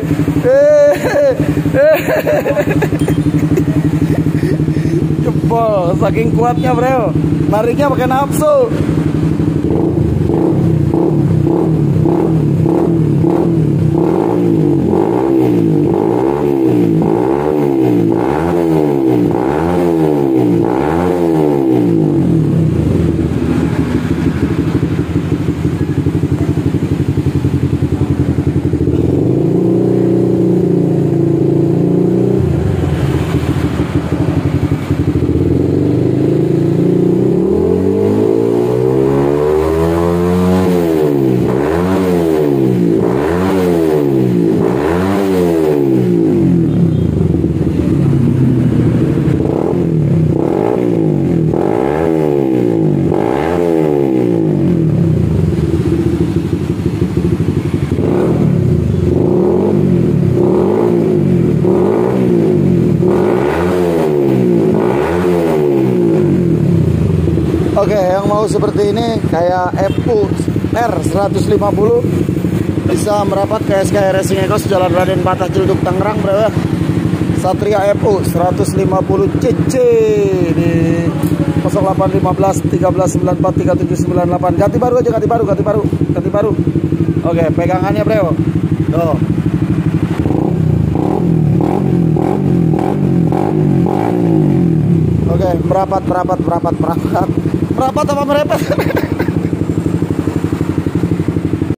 Jebol, saking kuatnya bro. Nariknya pakai nafsu. Oke, yang mau seperti ini kayak FU R150 bisa merapat ke SKI Racing Ecos Jalan Raden Patah Ciledug Tangerang bro ya. Satria FU 150 cc di 0815 1394 3798. Ganti baru aja, ganti baru. Oke, pegangannya bro. Tuh. Oke, merapat apa merepet?